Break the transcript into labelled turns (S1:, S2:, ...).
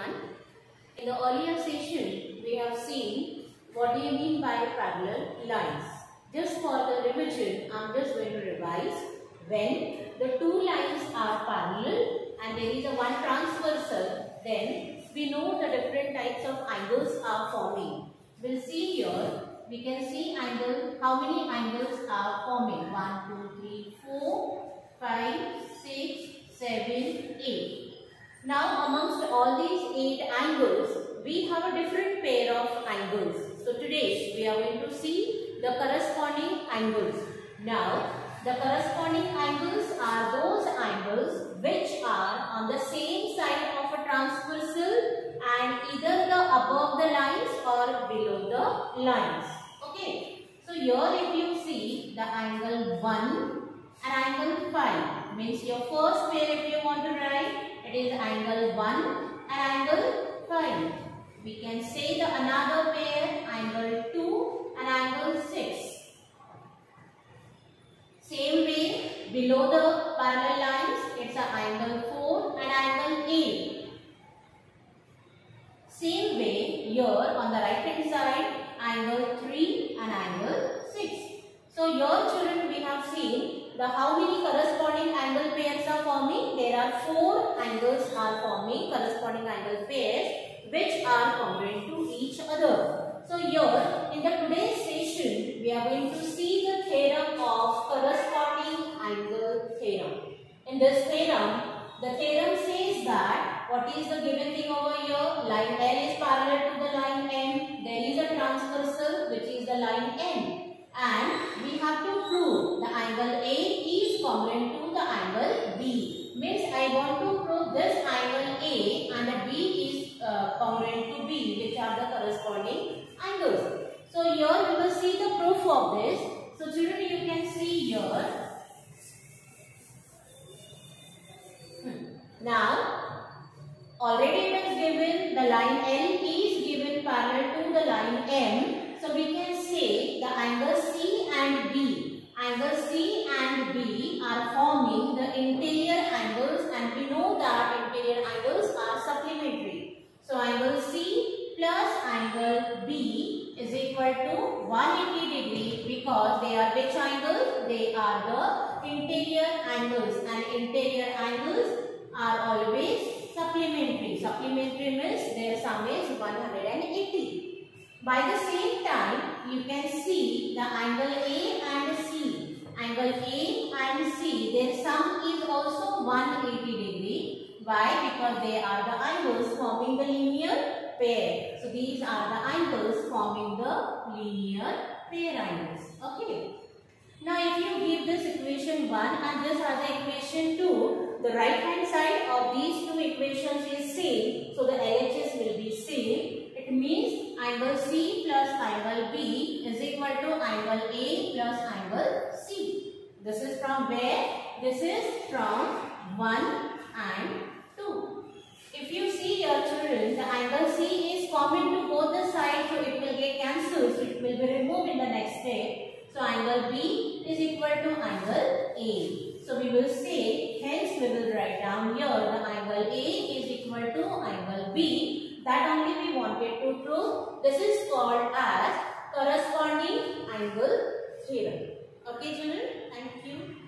S1: everyone. In the earlier session, we have seen what do you mean by parallel lines. Just for the revision, I am just going to revise. When the two lines are parallel and there is a one transversal, then we know the different types of angles are forming. We will see here, we can see angle, how many angles are forming? 1, 2, 3, 4, 5, 6, 7, 8. Now amongst all these 8 angles, we have a different pair of angles. So today we are going to see the corresponding angles. Now the corresponding angles are those angles which are on the same side of a transversal and either the above the lines or below the lines. Okay. So here if you see the angle 1 and angle 5, means your first pair if you want to write, it is angle 1 and angle 5. We can say the another pair, angle 2 and angle 6. Same way, below the parallel lines, it's an angle 4 and angle 8. Same way, here on the right hand side, angle 3 and angle 6. So here children, we have seen the how many corresponding angle pairs are forming. There are 4 angles are forming, corresponding angle pairs, which are congruent to each other. So here in the today's session, we are going to see the theorem of corresponding angle theorem. In this theorem, the theorem says that what is the given thing over here? Line L is parallel to the line M. There is a transversal which is the line N. And we have to prove the angle A is congruent to the angle B. Means I want to prove this angle A and the B is congruent to B, which are the corresponding angles. So here we will see the proof of this. So children, you can see here. Now already it is given the line L is given parallel to the line M. So we can say the angle C and B. Angle C and B are forming the interior angles, and we know that interior angles are supplementary. So angle C plus angle B is equal to 180 degree because they are which angles? They are the interior angles, and interior angles are always supplementary. Supplementary means their sum is 180. By the same time, you can see the angle A and C. Angle A and C, their sum is also 180 degree. Why? Because they are the angles forming the linear pair. So these are the angles forming the linear pair angles. Okay. Now if you give this equation 1 and this as the equation 2, the right hand side of these two equations is same. So the LHS will be same. It means angle C plus angle B is equal to angle A plus angle C. This is from where? This is from 1 and 2. If you see your children, the angle C is common to both the sides, so it will get cancelled. So it will be removed in the next step. So angle B is equal to angle A. So we will say, hence we will write down here the angle A is equal to angle B. That only we wanted to prove. This is called as corresponding angle theorem. Okay children, thank you.